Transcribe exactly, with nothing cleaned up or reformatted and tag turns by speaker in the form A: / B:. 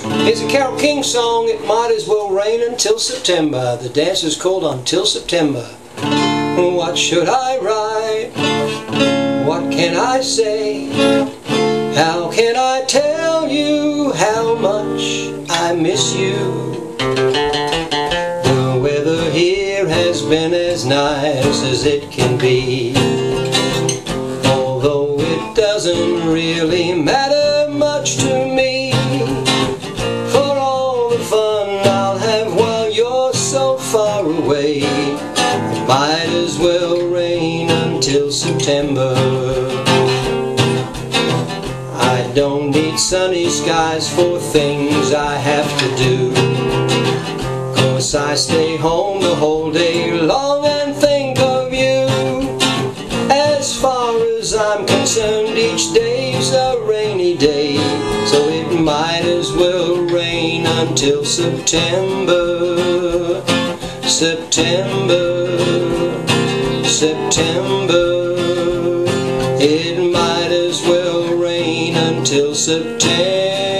A: It's a Carole King song, It Might As Well Rain Until September. The dance is called Until September. What should I write? What can I say? How can I tell you how much I miss you? The weather here has been as nice as it can be, although it doesn't really matter much to me. For all the fun I'll have while you're so far away, it might as well rain until September. I don't need sunny skies for things I have to do, 'cause I stay home the whole day long and think of you. As far as I'm concerned, each day's a rainy day, so it might as well rain until September. September, September, it might as well rain until September.